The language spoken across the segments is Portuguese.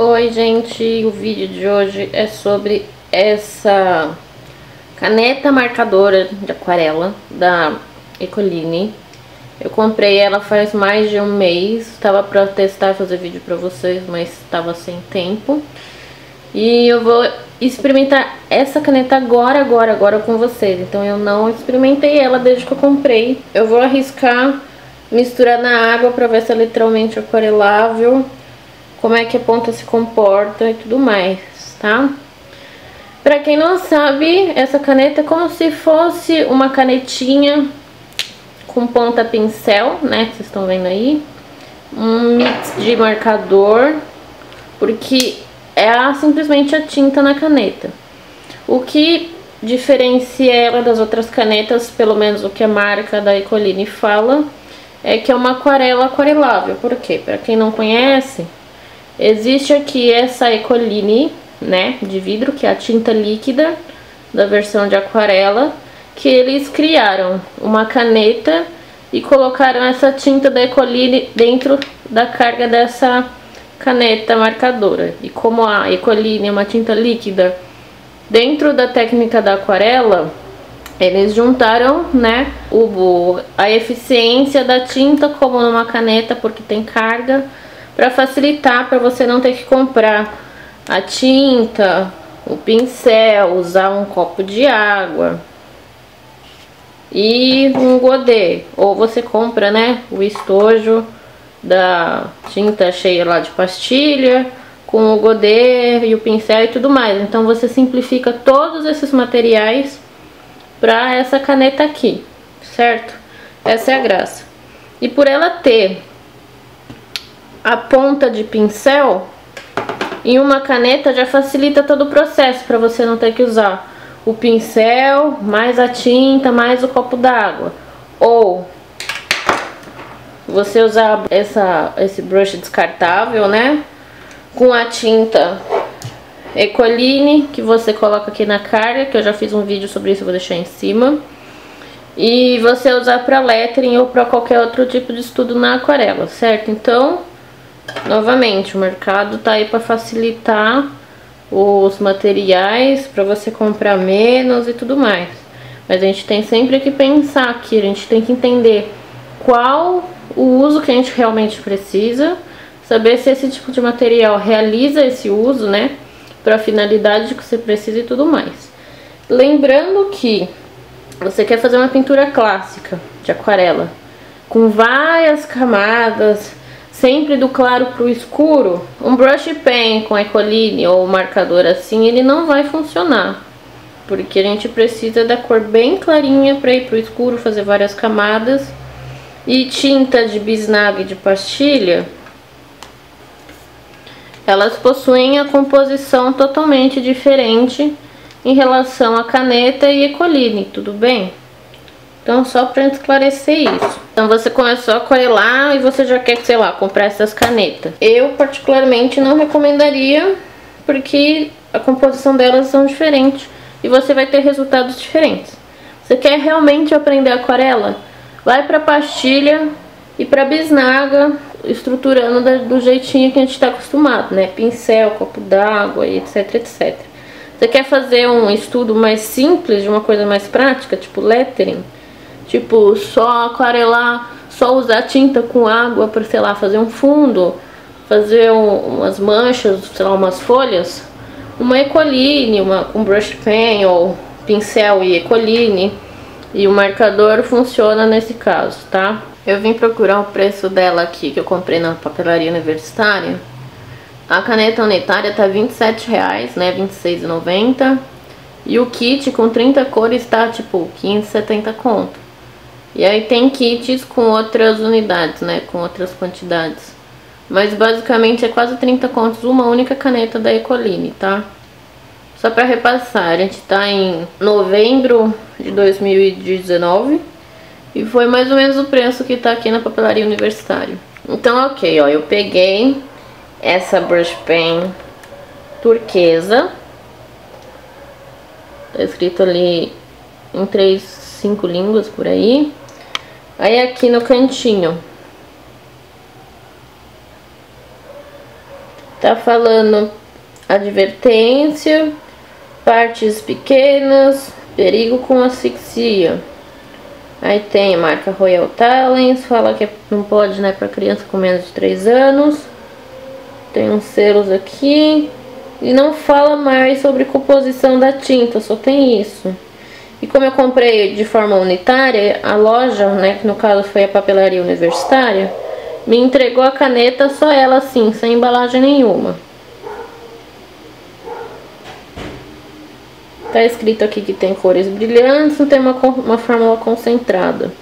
Oi gente, o vídeo de hoje é sobre essa caneta marcadora de aquarela da Ecoline. Eu comprei ela faz mais de um mês, estava para testar e fazer vídeo para vocês, mas estava sem tempo. E eu vou experimentar essa caneta agora com vocês, então eu não experimentei ela desde que eu comprei. Eu vou arriscar misturar na água para ver se é literalmente aquarelável, como é que a ponta se comporta e tudo mais, tá? Pra quem não sabe, essa caneta é como se fosse uma canetinha com ponta pincel, né? Vocês estão vendo aí. Um mix de marcador, porque é simplesmente a tinta na caneta. O que diferencia ela das outras canetas, pelo menos o que a marca da Ecoline fala, é que é uma aquarela aquarelável. Por quê? Pra quem não conhece, existe aqui essa Ecoline, né, de vidro, que é a tinta líquida da versão de aquarela, que eles criaram uma caneta e colocaram essa tinta da Ecoline dentro da carga dessa caneta marcadora. E como a Ecoline é uma tinta líquida, dentro da técnica da aquarela, eles juntaram, né, a eficiência da tinta como numa caneta, porque tem carga, para facilitar, para você não ter que comprar a tinta, o pincel, usar um copo de água e um godê. Ou você compra, né, o estojo da tinta cheia lá de pastilha, com o godê e o pincel e tudo mais. Então você simplifica todos esses materiais para essa caneta aqui, certo? Essa é a graça. E por ela ter a ponta de pincel em uma caneta, já facilita todo o processo, para você não ter que usar o pincel, mais a tinta, mais o copo d'água. Ou você usar esse brush descartável, né, com a tinta Ecoline, que você coloca aqui na carga, que eu já fiz um vídeo sobre isso, eu vou deixar em cima. E você usar para lettering ou para qualquer outro tipo de estudo na aquarela, certo? Então, novamente, o mercado tá aí para facilitar os materiais, para você comprar menos e tudo mais. Mas a gente tem sempre que pensar aqui, a gente tem que entender qual o uso que a gente realmente precisa, saber se esse tipo de material realiza esse uso, né, para a finalidade que você precisa e tudo mais. Lembrando que você quer fazer uma pintura clássica de aquarela com várias camadas, sempre do claro para o escuro, um brush pen com Ecoline ou marcador assim, ele não vai funcionar, porque a gente precisa da cor bem clarinha para ir para o escuro, fazer várias camadas. E tinta de bisnaga e de pastilha, elas possuem a composição totalmente diferente em relação à caneta e Ecoline, tudo bem? Então, só para esclarecer isso. Então, você começou a aquarelar e você já quer, sei lá, comprar essas canetas. Eu, particularmente, não recomendaria, porque a composição delas são diferentes e você vai ter resultados diferentes. Você quer realmente aprender aquarela? Vai para pastilha e para bisnaga, estruturando do jeitinho que a gente está acostumado, né? Pincel, copo d'água, etc, etc. Você quer fazer um estudo mais simples, de uma coisa mais prática, tipo lettering? Tipo, só aquarelar, só usar tinta com água para, sei lá, fazer um fundo, fazer umas manchas, sei lá, umas folhas? Uma Ecoline, um brush pen ou pincel e Ecoline. E o marcador funciona nesse caso, tá? Eu vim procurar o preço dela aqui, que eu comprei na papelaria universitária. A caneta unitária tá R$27, né? R$26,90. E o kit com 30 cores tá tipo 570 conto. E aí tem kits com outras unidades, né? Com outras quantidades. Mas basicamente é quase 30 contos uma única caneta da Ecoline, tá? Só para repassar, a gente tá em novembro de 2019 e foi mais ou menos o preço que tá aqui na papelaria universitária. Então, ok, ó, eu peguei essa brush pen turquesa, tá escrito ali em 5 línguas por aí. Aí aqui no cantinho Tá falando advertência, partes pequenas, perigo com asfixia. Aí tem a marca Royal Talents, fala que não pode, né, para criança com menos de 3 anos. Tem uns selos aqui. E não fala mais sobre composição da tinta, só tem isso. E como eu comprei de forma unitária, a loja, né, que no caso foi a Papelaria Universitária, me entregou a caneta só ela assim, sem embalagem nenhuma. Tá escrito aqui que tem cores brilhantes, não tem uma fórmula concentrada.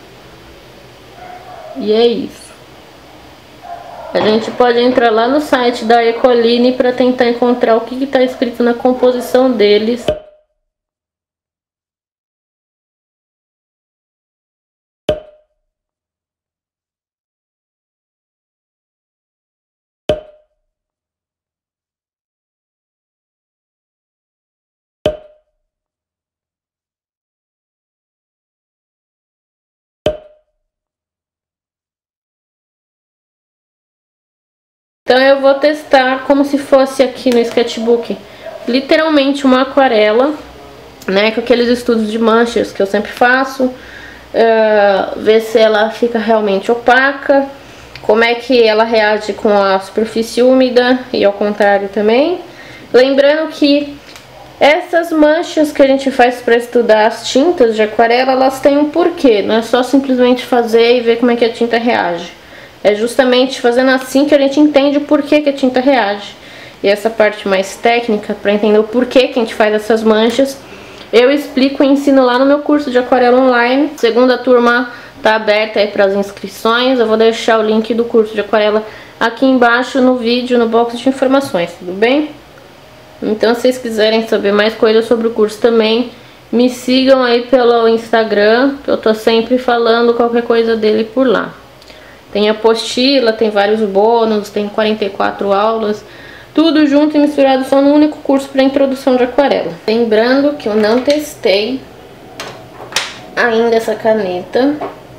E é isso. A gente pode entrar lá no site da Ecoline para tentar encontrar o que está escrito na composição deles. Então eu vou testar como se fosse aqui no sketchbook, literalmente uma aquarela, né, com aqueles estudos de manchas que eu sempre faço, ver se ela fica realmente opaca, como é que ela reage com a superfície úmida e ao contrário também. Lembrando que essas manchas que a gente faz para estudar as tintas de aquarela, elas têm um porquê, não é só simplesmente fazer e ver como é que a tinta reage. É justamente fazendo assim que a gente entende o porquê que a tinta reage. E essa parte mais técnica, para entender o porquê que a gente faz essas manchas, eu explico e ensino lá no meu curso de aquarela online. Segunda turma tá aberta aí para as inscrições. Eu vou deixar o link do curso de aquarela aqui embaixo no vídeo, no box de informações, tudo bem? Então, se vocês quiserem saber mais coisas sobre o curso também, me sigam aí pelo Instagram, que eu tô sempre falando qualquer coisa dele por lá. Tem apostila, tem vários bônus, tem 44 aulas, tudo junto e misturado só num único curso para introdução de aquarela. Lembrando que eu não testei ainda essa caneta,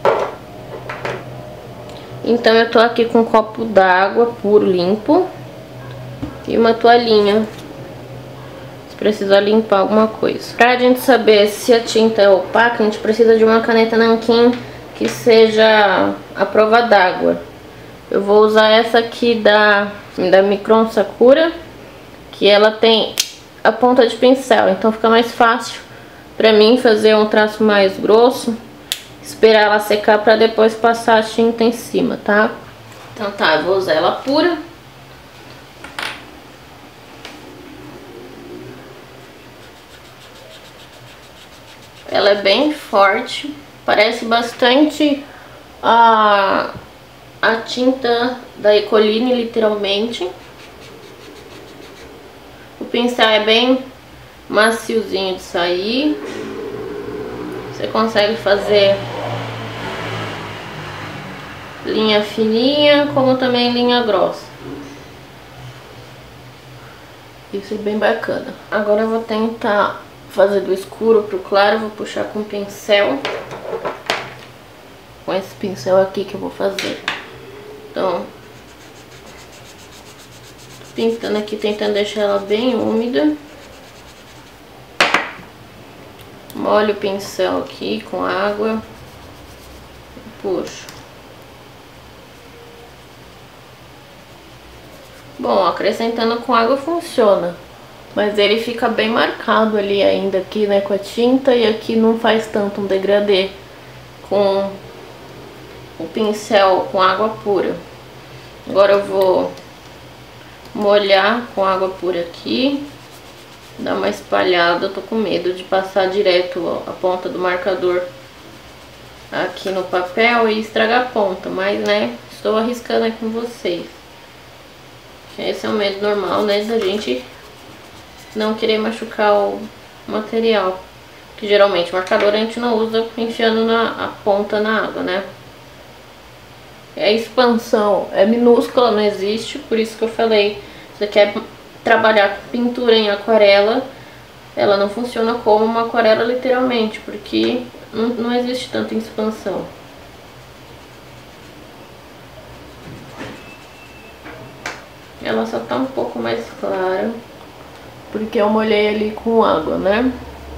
então eu tô aqui com um copo d'água puro, limpo, e uma toalhinha, se precisar limpar alguma coisa. Pra gente saber se a tinta é opaca, a gente precisa de uma caneta nanquim que seja a prova d'água. Eu vou usar essa aqui da Micron Sakura, que ela tem a ponta de pincel, então fica mais fácil pra mim fazer um traço mais grosso, esperar ela secar pra depois passar a tinta em cima, tá? Então tá, eu vou usar ela pura. Ela é bem forte, parece bastante a tinta da Ecoline, literalmente. O pincel é bem maciozinho de sair. Você consegue fazer linha fininha, como também linha grossa. Isso é bem bacana. Agora eu vou tentar fazer do escuro pro claro. Vou puxar com o pincel. Com esse pincel aqui que eu vou fazer. Então, tô pintando aqui, tentando deixar ela bem úmida. Molho o pincel aqui com água. Puxo. Bom, acrescentando com água funciona. Mas ele fica bem marcado ali ainda aqui, né, com a tinta. E aqui não faz tanto um degradê com o pincel com água pura. Agora eu vou molhar com água pura aqui. Dar uma espalhada. Eu tô com medo de passar direto a ponta do marcador aqui no papel e estragar a ponta. Mas, né, estou arriscando aqui com vocês. Esse é o medo normal, né, da gente não querer machucar o material. Que geralmente o marcador a gente não usa enfiando a ponta na água, né? A expansão é minúscula, não existe, por isso que eu falei, se você quer trabalhar com pintura em aquarela, ela não funciona como uma aquarela literalmente, porque não existe tanta expansão. ela só tá um pouco mais clara, porque eu molhei ali com água, né?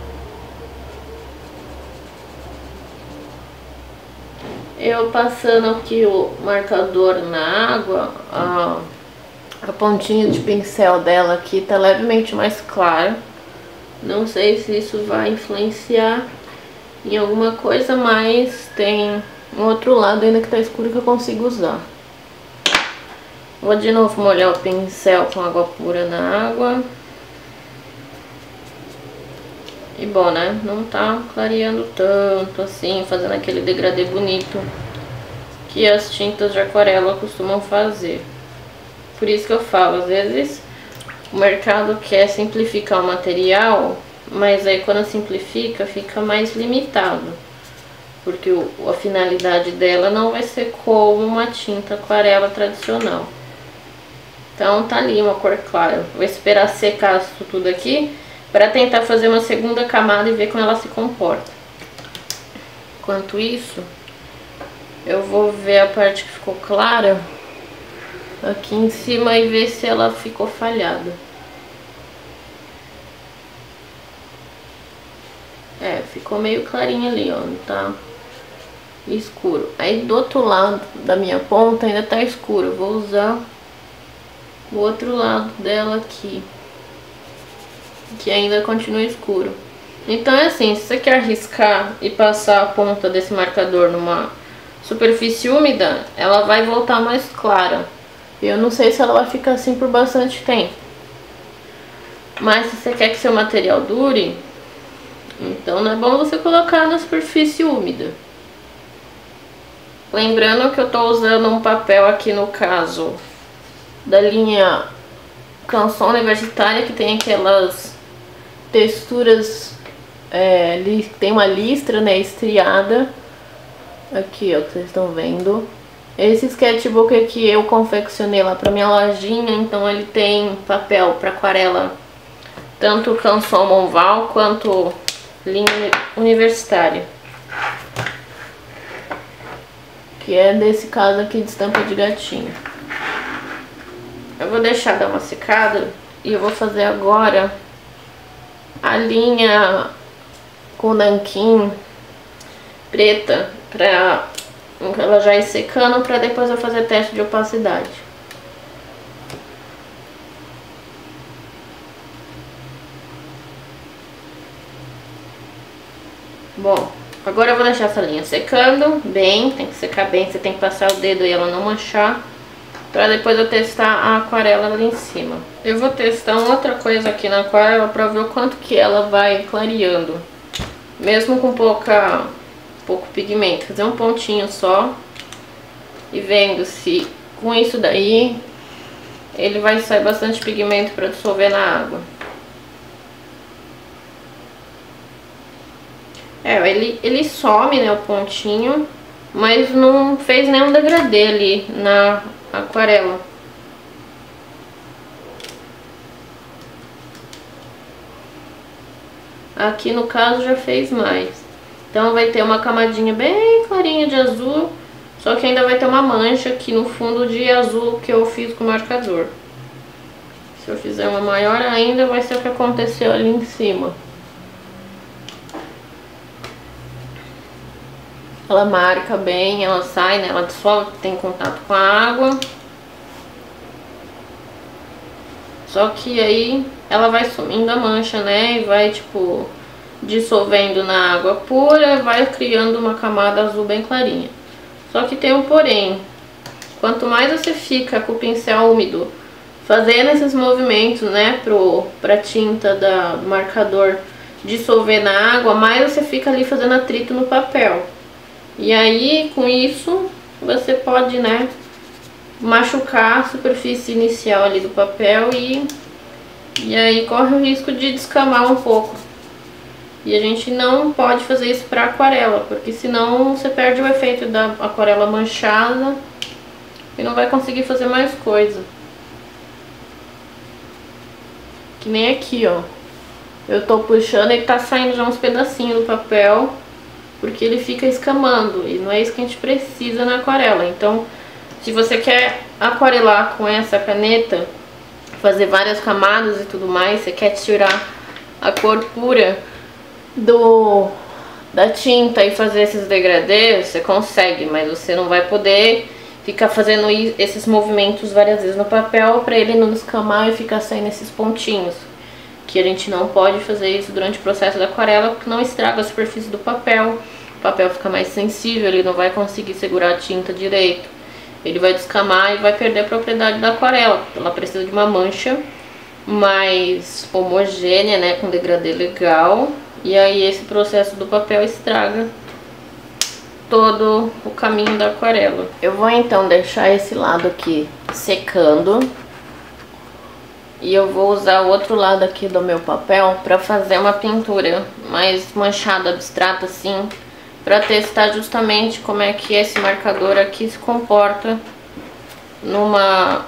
Eu passando aqui o marcador na água, a pontinha de pincel dela aqui tá levemente mais clara. Não sei se isso vai influenciar em alguma coisa, mas tem um outro lado ainda que tá escuro que eu consigo usar. Vou de novo molhar o pincel com água pura na água. E bom, né? Não tá clareando tanto assim, fazendo aquele degradê bonito que as tintas de aquarela costumam fazer. Por isso que eu falo, às vezes o mercado quer simplificar o material, mas aí quando simplifica fica mais limitado, porque a finalidade dela não vai ser como uma tinta aquarela tradicional. Então tá ali uma cor clara. Vou esperar secar isso tudo aqui para tentar fazer uma segunda camada e ver como ela se comporta. Enquanto isso, eu vou ver a parte que ficou clara aqui em cima e ver se ela ficou falhada. É, ficou meio clarinha ali, ó, não tá escuro. Aí do outro lado da minha ponta ainda tá escuro. Eu vou usar o outro lado dela aqui, que ainda continua escuro. Então é assim, se você quer arriscar e passar a ponta desse marcador numa superfície úmida, ela vai voltar mais clara. Eu não sei se ela vai ficar assim por bastante tempo. Mas se você quer que seu material dure, então não é bom você colocar na superfície úmida. Lembrando que eu tô usando um papel aqui no caso da linha Canson Universitária, que tem aquelas texturas, tem uma listra, né, estriada. Aqui, ó, que vocês estão vendo. Esse sketchbook aqui eu confeccionei lá pra minha lojinha, então ele tem papel para aquarela, tanto Canson Monval quanto linha universitária, que é desse caso aqui de estampa de gatinho. Eu vou deixar dar uma secada e eu vou fazer agora a linha com nanquim preta pra ela já ir secando, pra depois eu fazer teste de opacidade. Bom, agora eu vou deixar essa linha secando bem, tem que secar bem, você tem que passar o dedo e ela não manchar, pra depois eu testar a aquarela ali em cima. Eu vou testar uma outra coisa aqui na aquarela pra ver o quanto que ela vai clareando, mesmo com pouco pigmento. Fazer um pontinho só e vendo se com isso daí ele vai sair bastante pigmento pra dissolver na água. Ele some, né, o pontinho, mas não fez nenhum degradê ali na aquarela. Aqui no caso já fez mais. Então vai ter uma camadinha bem clarinha de azul, só que ainda vai ter uma mancha aqui no fundo de azul que eu fiz com o marcador. Se eu fizer uma maior ainda, vai ser o que aconteceu ali em cima. Ela marca bem, ela sai, né? Ela dissolve, tem contato com a água. Só que aí ela vai sumindo a mancha, né? E vai, tipo, dissolvendo na água pura, vai criando uma camada azul bem clarinha. Só que tem um porém. Quanto mais você fica com o pincel úmido fazendo esses movimentos, né, pra tinta do marcador dissolver na água, mais você fica ali fazendo atrito no papel. E aí, com isso, você pode, né, machucar a superfície inicial ali do papel e aí corre o risco de descamar um pouco. E a gente não pode fazer isso para aquarela, porque senão você perde o efeito da aquarela manchada e não vai conseguir fazer mais coisa. Que nem aqui, ó. Eu tô puxando e tá saindo já uns pedacinhos do papel, porque ele fica escamando, e não é isso que a gente precisa na aquarela. Então, se você quer aquarelar com essa caneta, fazer várias camadas e tudo mais, você quer tirar a cor pura da tinta e fazer esses degradês, você consegue, mas você não vai poder ficar fazendo esses movimentos várias vezes no papel para ele não descamar e ficar saindo esses pontinhos. Que a gente não pode fazer isso durante o processo da aquarela, porque não estraga a superfície do papel. O papel fica mais sensível, ele não vai conseguir segurar a tinta direito. Ele vai descamar e vai perder a propriedade da aquarela. Ela precisa de uma mancha mais homogênea, né, com degradê legal. E aí esse processo do papel estraga todo o caminho da aquarela. Eu vou então deixar esse lado aqui secando. E eu vou usar o outro lado aqui do meu papel para fazer uma pintura mais manchada, abstrata assim, para testar justamente como é que esse marcador aqui se comporta numa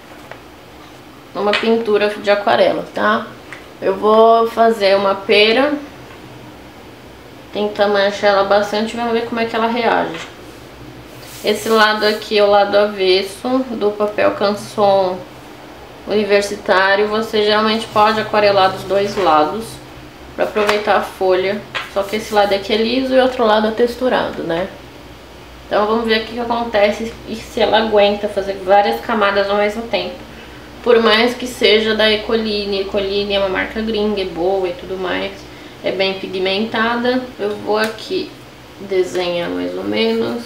pintura de aquarela, tá? Eu vou fazer uma pera, tentar manchar ela bastante e vamos ver como é que ela reage. Esse lado aqui é o lado avesso do papel Canson universitário. Você geralmente pode aquarelar dos dois lados para aproveitar a folha, só que esse lado aqui é liso e o outro lado é texturado, né? Então vamos ver o que acontece e se ela aguenta fazer várias camadas ao mesmo tempo. Por mais que seja da Ecoline, Ecoline é uma marca gringa, é boa e tudo mais, é bem pigmentada. Eu vou aqui desenhar mais ou menos.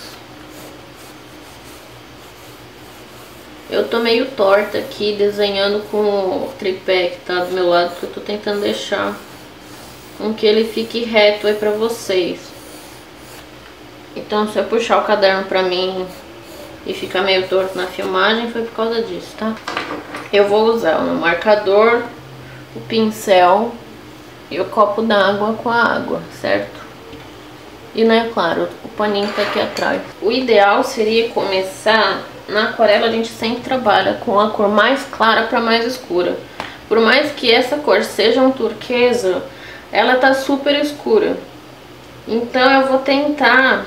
Eu tô meio torta aqui desenhando com o tripé que tá do meu lado, porque eu tô tentando deixar com que ele fique reto aí pra vocês. Então se eu puxar o caderno pra mim e ficar meio torto na filmagem, foi por causa disso, tá? Eu vou usar o marcador, o pincel e o copo d'água com a água, certo? E, né, claro, o paninho tá aqui atrás. O ideal seria começar... Na aquarela a gente sempre trabalha com a cor mais clara para mais escura. Por mais que essa cor seja um turquesa, ela tá super escura. Então eu vou tentar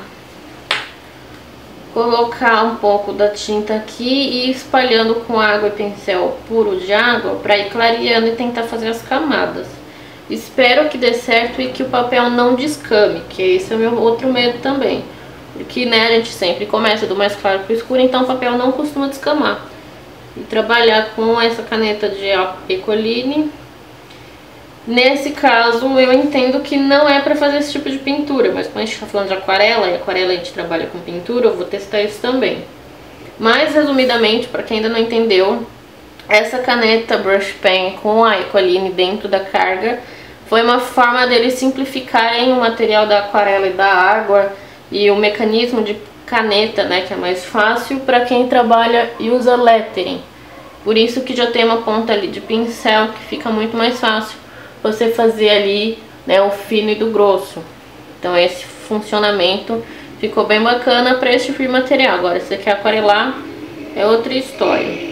colocar um pouco da tinta aqui e ir espalhando com água e pincel puro de água para ir clareando e tentar fazer as camadas. Espero que dê certo e que o papel não descame, que esse é o meu outro medo também. Porque, né, a gente sempre começa do mais claro para o escuro, então o papel não costuma descamar. E trabalhar com essa caneta de Ecoline, nesse caso eu entendo que não é para fazer esse tipo de pintura, mas quando a gente está falando de aquarela, e aquarela a gente trabalha com pintura, eu vou testar isso também. Mas, resumidamente, para quem ainda não entendeu, essa caneta Brush Pen com a Ecoline dentro da carga foi uma forma deles simplificarem o material da aquarela e da água e o mecanismo de caneta, né, que é mais fácil para quem trabalha e usa lettering. Por isso que já tem uma ponta ali de pincel que fica muito mais fácil você fazer ali, né, o fino e do grosso. Então esse funcionamento ficou bem bacana para esse tipo de material. Agora, se você quer aquarelar, é outra história.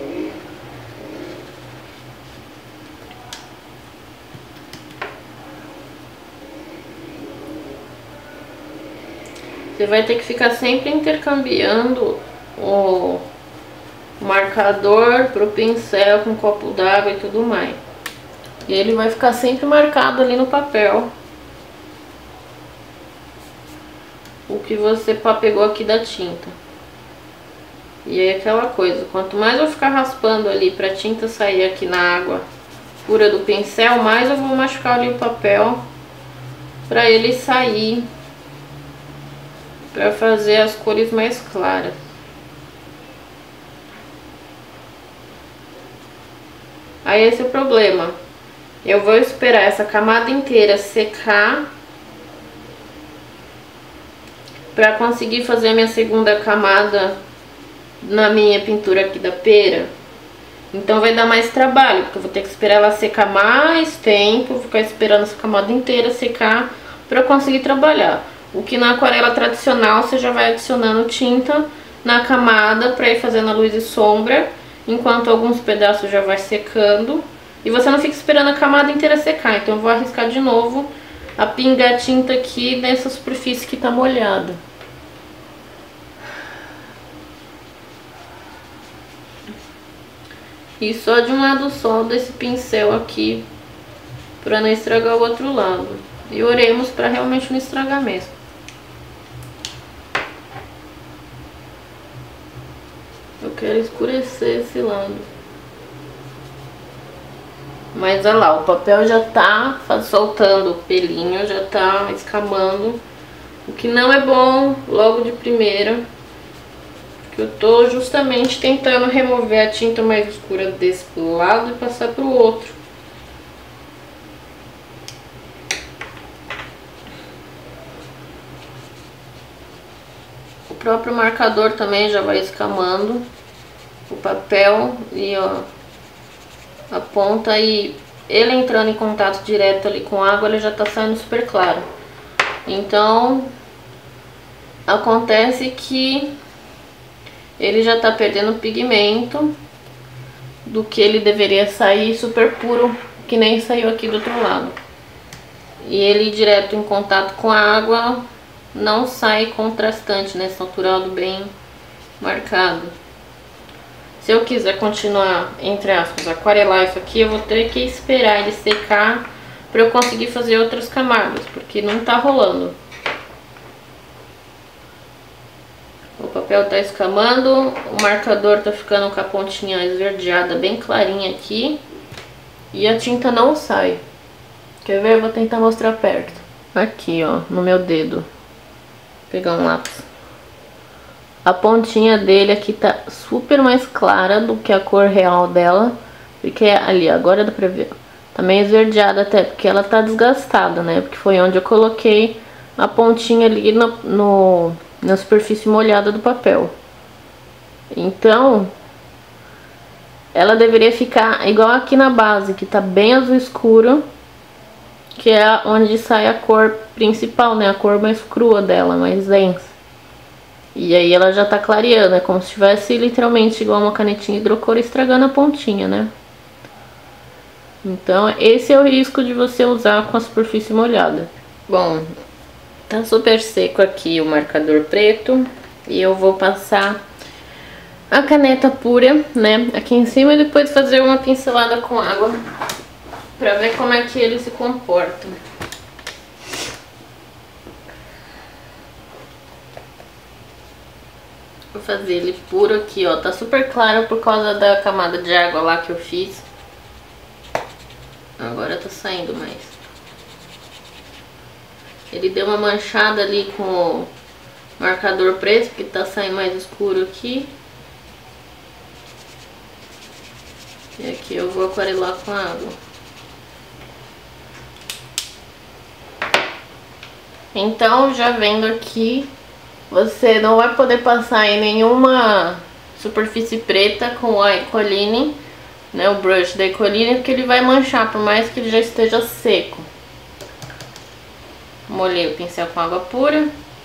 Você vai ter que ficar sempre intercambiando o marcador pro pincel com um copo d'água e tudo mais. E ele vai ficar sempre marcado ali no papel o que você pegou aqui da tinta. E aí aquela coisa, quanto mais eu ficar raspando ali pra tinta sair aqui na água pura do pincel, mais eu vou machucar ali o papel pra ele sair, para fazer as cores mais claras. Aí esse é o problema. Eu vou esperar essa camada inteira secar para conseguir fazer a minha segunda camada na minha pintura aqui da pera. Então vai dar mais trabalho, porque eu vou ter que esperar ela secar mais tempo, vou ficar esperando essa camada inteira secar para conseguir trabalhar. O que na aquarela tradicional você já vai adicionando tinta na camada para ir fazendo a luz e sombra, enquanto alguns pedaços já vai secando. E você não fica esperando a camada inteira secar, então eu vou arriscar de novo a pingar tinta aqui nessa superfície que tá molhada. E só de um lado só desse pincel aqui, pra não estragar o outro lado. E oremos pra realmente não estragar mesmo. Eu quero escurecer esse lado. Mas olha lá, o papel já tá soltando o pelinho, já tá escamando. O que não é bom logo de primeira. Porque eu tô justamente tentando remover a tinta mais escura desse lado e passar pro outro. O próprio marcador também já vai escamando o papel e ó, a ponta, e ele entrando em contato direto ali com a água, ele já tá saindo super claro. Então acontece que ele já tá perdendo pigmento do que ele deveria sair super puro, que nem saiu aqui do outro lado. E ele direto em contato com a água não sai contrastante, né, saturado, bem marcado. Se eu quiser continuar, entre aspas, aquarelar isso aqui, eu vou ter que esperar ele secar para eu conseguir fazer outras camadas, porque não tá rolando. O papel tá escamando, o marcador tá ficando com a pontinha esverdeada bem clarinha aqui. E a tinta não sai. Quer ver? Eu vou tentar mostrar perto. Aqui, ó, no meu dedo. Vou pegar um lápis. A pontinha dele aqui tá super mais clara do que a cor real dela. Porque ali, agora dá pra ver. Tá meio esverdeada até, porque ela tá desgastada, né? Porque foi onde eu coloquei a pontinha ali na superfície molhada do papel. Então ela deveria ficar igual aqui na base, que tá bem azul escuro, que é onde sai a cor principal, né? A cor mais crua dela, mais densa. E aí ela já tá clareando, é como se tivesse literalmente igual uma canetinha hidrocor estragando a pontinha, né? Então esse é o risco de você usar com a superfície molhada. Bom, tá super seco aqui o marcador preto e eu vou passar a caneta pura, né, aqui em cima, e depois fazer uma pincelada com água pra ver como é que ele se comporta. Vou fazer ele puro aqui, ó, tá super claro por causa da camada de água lá que eu fiz. Agora tá saindo mais. Ele deu uma manchada ali com o marcador preto, porque tá saindo mais escuro aqui. E aqui eu vou aquarelar com água. Então, já vendo aqui, você não vai poder passar em nenhuma superfície preta com a Ecoline, né, o brush da Ecoline, porque ele vai manchar, por mais que ele já esteja seco. Molhei o pincel com água pura.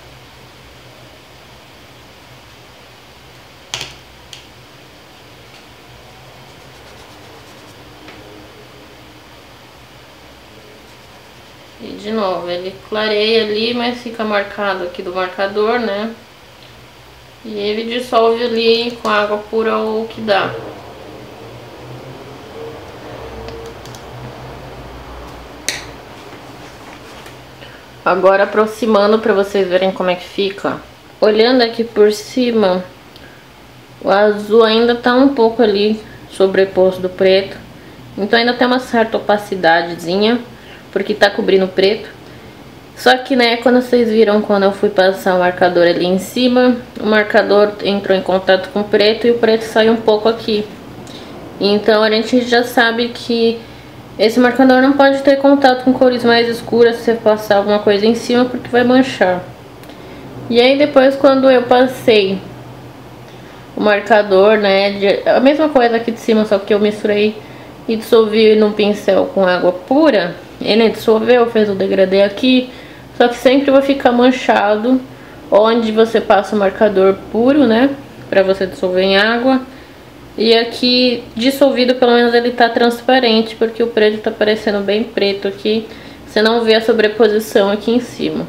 E de novo, ele clareia ali, mas fica marcado aqui do marcador, né? E ele dissolve ali com água pura o que dá. Agora aproximando para vocês verem como é que fica. Olhando aqui por cima, o azul ainda tá um pouco ali sobreposto do preto. Então ainda tem uma certa opacidadezinha, porque tá cobrindo o preto. Só que, né, quando vocês viram, quando eu fui passar o marcador ali em cima, o marcador entrou em contato com o preto e o preto saiu um pouco aqui. Então a gente já sabe que esse marcador não pode ter contato com cores mais escuras se você passar alguma coisa em cima, porque vai manchar. E aí depois, quando eu passei o marcador, né, a mesma coisa aqui de cima, só que eu misturei e dissolvi num pincel com água pura, ele dissolveu, fez o degradê aqui, só que sempre vai ficar manchado onde você passa o marcador puro, né, pra você dissolver em água. E aqui, dissolvido, pelo menos ele tá transparente, porque o preto tá parecendo bem preto aqui. Você não vê a sobreposição aqui em cima.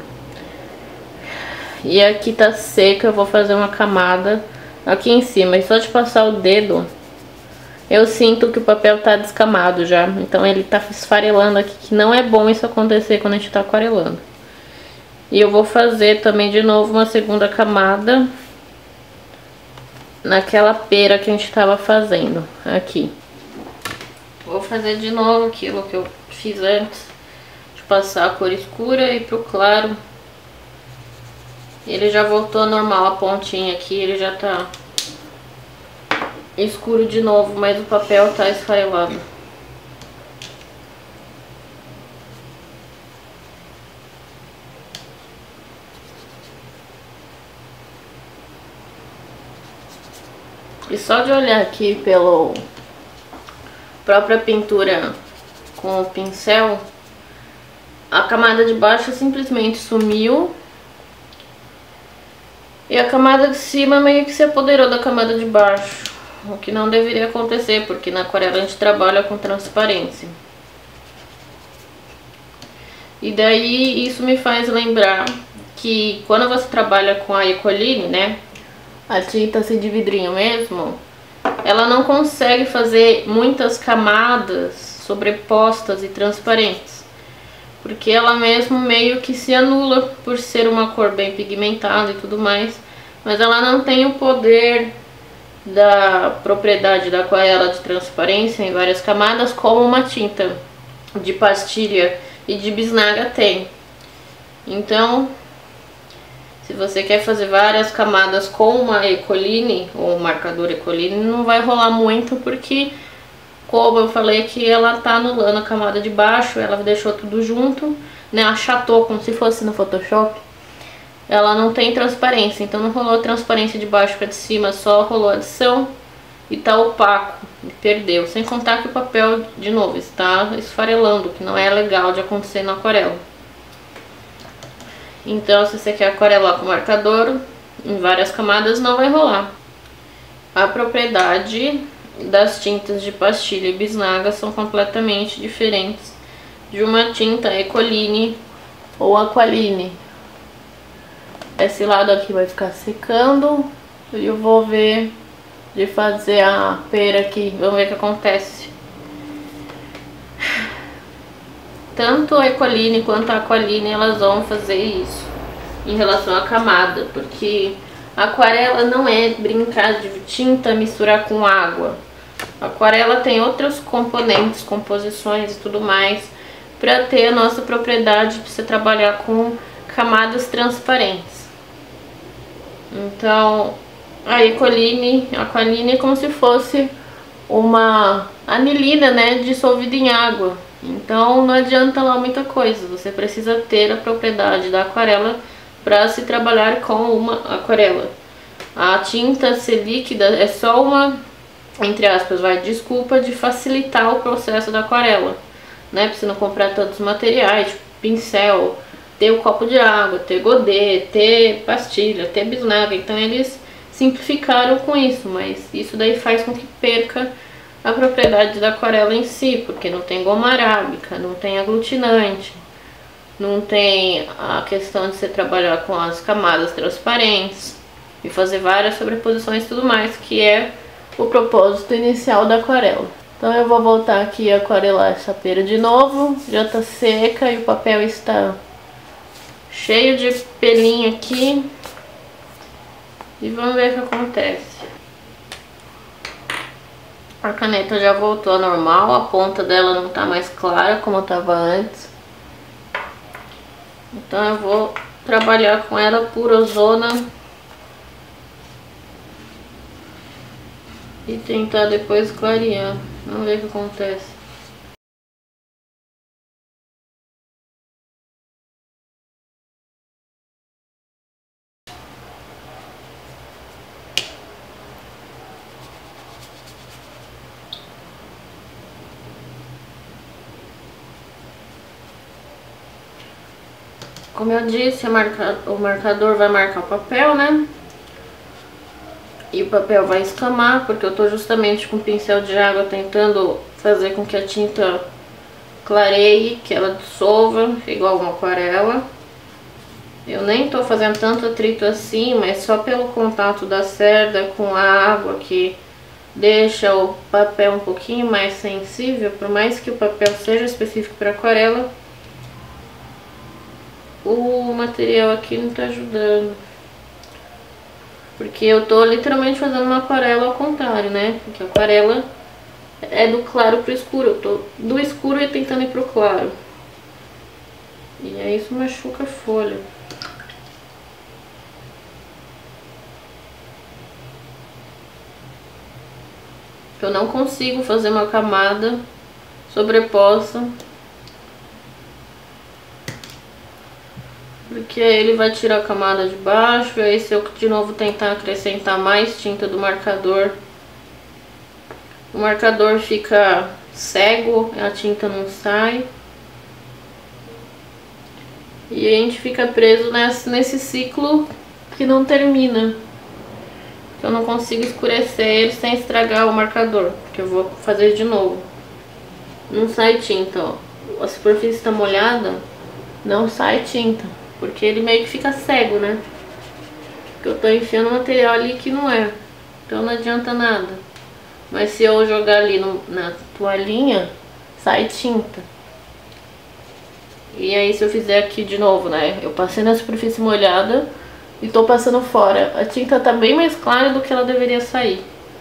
E aqui tá seca, eu vou fazer uma camada aqui em cima. E só de passar o dedo, eu sinto que o papel tá descamado já. Então ele tá esfarelando aqui, que não é bom isso acontecer quando a gente tá aquarelando. E eu vou fazer também de novo uma segunda camada naquela pera que a gente tava fazendo aqui. Vou fazer de novo aquilo que eu fiz antes, de passar a cor escura e pro claro. Ele já voltou ao normal, a pontinha aqui, ele já tá escuro de novo, mas o papel tá esfarelado. E só de olhar aqui pela própria pintura com o pincel, a camada de baixo simplesmente sumiu. E a camada de cima meio que se apoderou da camada de baixo. O que não deveria acontecer, porque na aquarela a gente trabalha com transparência. E daí isso me faz lembrar que quando você trabalha com a Ecoline, né, a tinta de vidrinho mesmo, ela não consegue fazer muitas camadas sobrepostas e transparentes, porque ela mesmo meio que se anula por ser uma cor bem pigmentada e tudo mais, mas ela não tem o poder da propriedade da aquarela de transparência em várias camadas como uma tinta de pastilha e de bisnaga tem. Então, se você quer fazer várias camadas com uma Ecoline ou um marcador Ecoline, não vai rolar muito, porque, como eu falei, que ela tá anulando a camada de baixo, ela deixou tudo junto, né, achatou como se fosse no Photoshop. Ela não tem transparência, então não rolou transparência de baixo para de cima, só rolou adição e tá opaco, e perdeu. Sem contar que o papel, de novo, está esfarelando, que não é legal de acontecer na aquarela. Então, se você quer aquarelar com marcador em várias camadas, não vai rolar. A propriedade das tintas de pastilha e bisnaga são completamente diferentes de uma tinta Ecoline ou Aqualine. Esse lado aqui vai ficar secando e eu vou ver de fazer a pera aqui. Vamos ver o que acontece. Tanto a Ecoline quanto a Aqualine, elas vão fazer isso em relação à camada, porque a aquarela não é brincar de tinta misturar com água. A aquarela tem outros componentes, composições e tudo mais, para ter a nossa propriedade de você trabalhar com camadas transparentes. Então, a Ecoline, a Aqualine é como se fosse uma anilina, né, dissolvida em água. Então não adianta lá muita coisa, você precisa ter a propriedade da aquarela para se trabalhar com uma aquarela. A tinta ser líquida é só uma, entre aspas, desculpa de facilitar o processo da aquarela, né, para você não comprar tantos materiais, tipo pincel, ter o copo de água, ter godê, ter pastilha, ter bisnaga. Então eles simplificaram com isso, mas isso daí faz com que perca a propriedade da aquarela em si, porque não tem goma arábica, não tem aglutinante, não tem a questão de você trabalhar com as camadas transparentes e fazer várias sobreposições e tudo mais, que é o propósito inicial da aquarela. Então eu vou voltar aqui e aquarelar essa pera de novo, já tá seca e o papel está cheio de pelinho aqui. E vamos ver o que acontece. A caneta já voltou ao normal, a ponta dela não tá mais clara como estava antes. Então eu vou trabalhar com ela por ozona e tentar depois clarear. Vamos ver o que acontece. Como eu disse, o marcador vai marcar o papel, né? E o papel vai escamar, porque eu tô justamente com o pincel de água tentando fazer com que a tinta clareie, que ela dissolva, igual uma aquarela. Eu nem tô fazendo tanto atrito assim, mas só pelo contato da cerda com a água que deixa o papel um pouquinho mais sensível, por mais que o papel seja específico para aquarela, o material aqui não tá ajudando. Porque eu tô literalmente fazendo uma aquarela ao contrário, né? Porque a aquarela é do claro pro escuro, eu tô do escuro e tentando ir pro claro. E aí isso machuca a folha. Eu não consigo fazer uma camada sobreposta, porque aí ele vai tirar a camada de baixo. E aí se eu de novo tentar acrescentar mais tinta do marcador, o marcador fica cego, a tinta não sai. E a gente fica preso nesse ciclo que não termina. Eu não consigo escurecer ele sem estragar o marcador, que eu vou fazer de novo. Não sai tinta, ó. A superfície está molhada, não sai tinta, porque ele meio que fica cego, né? Porque eu tô enfiando material ali que não é, então não adianta nada. Mas se eu jogar ali na toalhinha, sai tinta. E aí se eu fizer aqui de novo, né? Eu passei na superfície molhada e tô passando fora. A tinta tá bem mais clara do que ela deveria sair.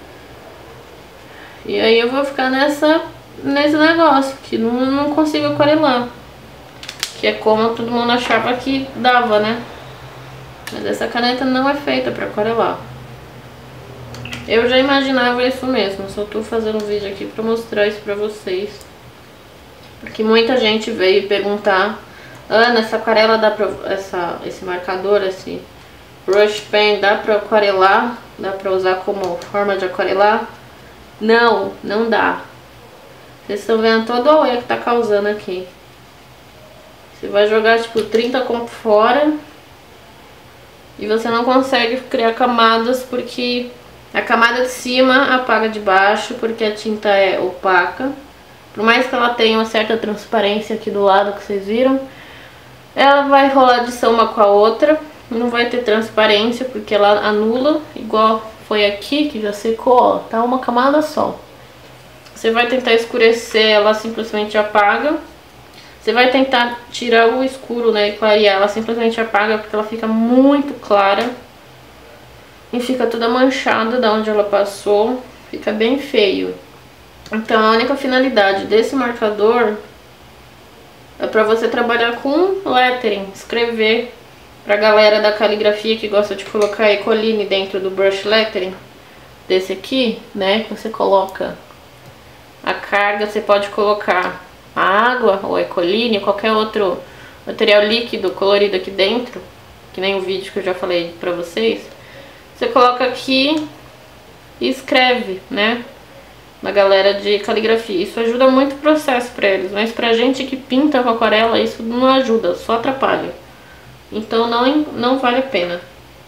E aí eu vou ficar nesse negócio, que não consigo aquarelar. Que é como todo mundo achava que dava, né? Mas essa caneta não é feita pra aquarelar. Eu já imaginava isso mesmo, só tô fazendo um vídeo aqui pra mostrar isso pra vocês. Porque muita gente veio perguntar: Ana, essa aquarela dá pra... esse marcador, esse brush pen, dá pra aquarelar? Dá pra usar como forma de aquarelar? Não, não dá. Vocês estão vendo todo o olho que tá causando aqui. Você vai jogar tipo 30 conto fora e você não consegue criar camadas, porque a camada de cima apaga de baixo, porque a tinta é opaca. Por mais que ela tenha uma certa transparência aqui do lado que vocês viram, ela vai rolar de uma com a outra, não vai ter transparência, porque ela anula, igual foi aqui, que já secou, ó, tá uma camada só. Você vai tentar escurecer, ela simplesmente apaga. Você vai tentar tirar o escuro, né, e clarear, ela simplesmente apaga, porque ela fica muito clara. E fica toda manchada da onde ela passou, fica bem feio. Então a única finalidade desse marcador é pra você trabalhar com lettering, escrever. Pra galera da caligrafia que gosta de colocar Ecoline dentro do brush lettering, desse aqui, né, que você coloca a carga, você pode colocar a água ou Ecoline, qualquer outro material líquido colorido aqui dentro, que nem o vídeo que eu já falei pra vocês. Você coloca aqui e escreve, né, na galera de caligrafia. Isso ajuda muito o processo pra eles, mas pra gente que pinta com aquarela isso não ajuda, só atrapalha. Então não vale a pena.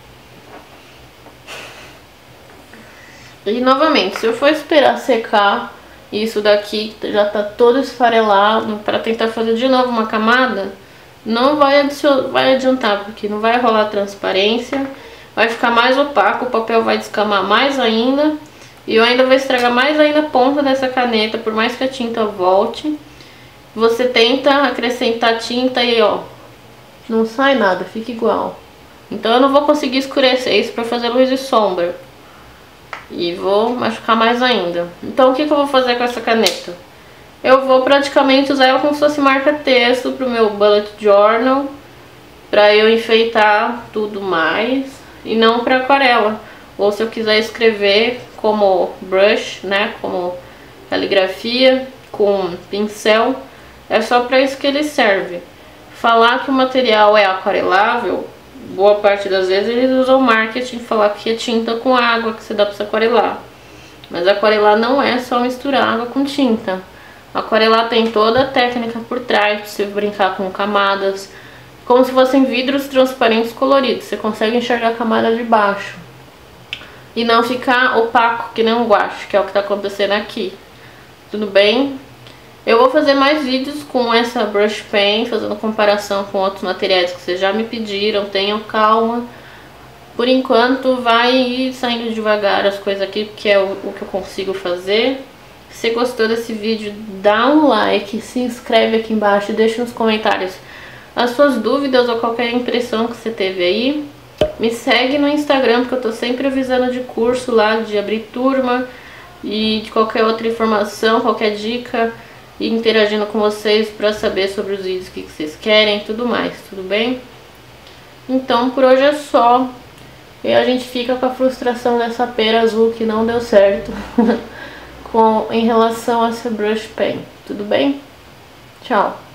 E novamente, se eu for esperar secar isso daqui, já tá todo esfarelado, para tentar fazer de novo uma camada, não vai adiantar, porque não vai rolar transparência, vai ficar mais opaco, o papel vai descamar mais ainda, e eu ainda vou estragar mais ainda a ponta dessa caneta, por mais que a tinta volte. Você tenta acrescentar tinta e ó, não sai nada, fica igual. Então eu não vou conseguir escurecer isso para fazer luz e sombra. E vou machucar mais ainda. Então o que eu vou fazer com essa caneta? Eu vou praticamente usar ela como se fosse marca-texto pro meu bullet journal, para eu enfeitar tudo mais, e não para aquarela. Ou se eu quiser escrever como brush, né, como caligrafia, com pincel, é só para isso que ele serve. Falar que o material é aquarelável, boa parte das vezes eles usam marketing, falar que é tinta com água, que você dá para aquarelar. Mas aquarelar não é só misturar água com tinta. Aquarelar tem toda a técnica por trás, para você brincar com camadas, como se fossem vidros transparentes coloridos. Você consegue enxergar a camada de baixo e não ficar opaco que nem um guache, que é o que está acontecendo aqui. Tudo bem? Eu vou fazer mais vídeos com essa brush pen, fazendo comparação com outros materiais que vocês já me pediram. Tenham calma. Por enquanto vai ir saindo devagar as coisas aqui, porque é o que eu consigo fazer. Se você gostou desse vídeo, dá um like, se inscreve aqui embaixo e deixa nos comentários as suas dúvidas ou qualquer impressão que você teve aí. Me segue no Instagram, porque eu tô sempre avisando de curso lá, de abrir turma e de qualquer outra informação, qualquer dica, e interagindo com vocês pra saber sobre os vídeos que vocês querem e tudo mais, tudo bem? Então por hoje é só. E a gente fica com a frustração dessa pera azul que não deu certo em relação a essa brush pen, tudo bem? Tchau!